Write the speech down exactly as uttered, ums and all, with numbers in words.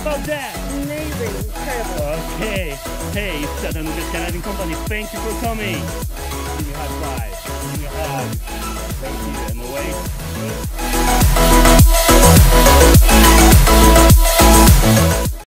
about that? Amazing. Incredible. Okay. Hey, Chattanooga Canadian Company, thank you for coming. Give me a high five. Give me a hug.